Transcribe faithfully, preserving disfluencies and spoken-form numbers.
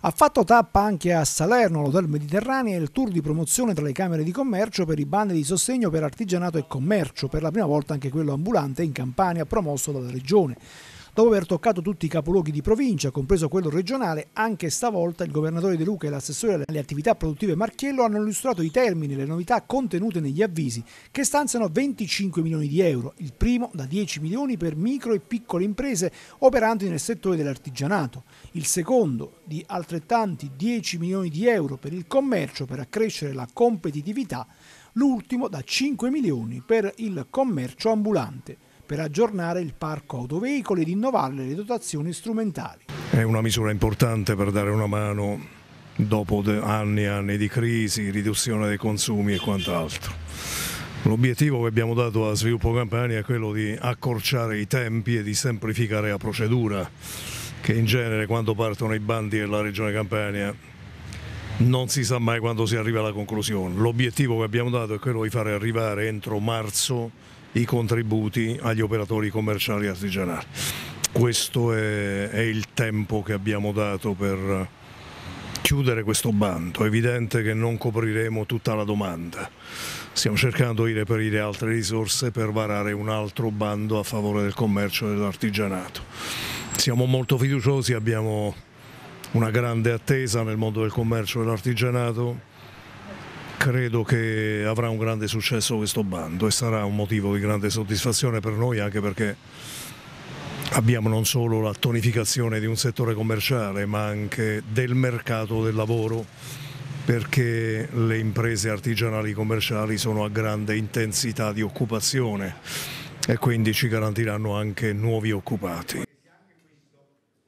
Ha fatto tappa anche a Salerno, l'Hotel Mediterranea, e il tour di promozione tra le camere di commercio per i bandi di sostegno per artigianato e commercio, per la prima volta anche quello ambulante in Campania promosso dalla Regione. Dopo aver toccato tutti i capoluoghi di provincia, compreso quello regionale, anche stavolta il governatore De Luca e l'assessore alle attività produttive Marchiello hanno illustrato i termini e le novità contenute negli avvisi, che stanziano venticinque milioni di euro, il primo da dieci milioni per micro e piccole imprese operanti nel settore dell'artigianato, il secondo di altrettanti dieci milioni di euro per il commercio per accrescere la competitività, l'ultimo da cinque milioni per il commercio ambulante, per aggiornare il parco autoveicoli ed innovarle le dotazioni strumentali. È una misura importante per dare una mano dopo anni e anni di crisi, riduzione dei consumi e quant'altro. L'obiettivo che abbiamo dato a Sviluppo Campania è quello di accorciare i tempi e di semplificare la procedura, che in genere quando partono i bandi della Regione Campania non si sa mai quando si arriva alla conclusione. L'obiettivo che abbiamo dato è quello di fare arrivare entro marzo i contributi agli operatori commerciali e artigianali. Questo è, è il tempo che abbiamo dato per chiudere questo bando. È evidente che non copriremo tutta la domanda. Stiamo cercando di reperire altre risorse per varare un altro bando a favore del commercio e dell'artigianato. Siamo molto fiduciosi, abbiamo una grande attesa nel mondo del commercio e dell'artigianato. Credo che avrà un grande successo questo bando e sarà un motivo di grande soddisfazione per noi, anche perché abbiamo non solo la tonificazione di un settore commerciale ma anche del mercato del lavoro, perché le imprese artigianali commerciali sono a grande intensità di occupazione e quindi ci garantiranno anche nuovi occupati.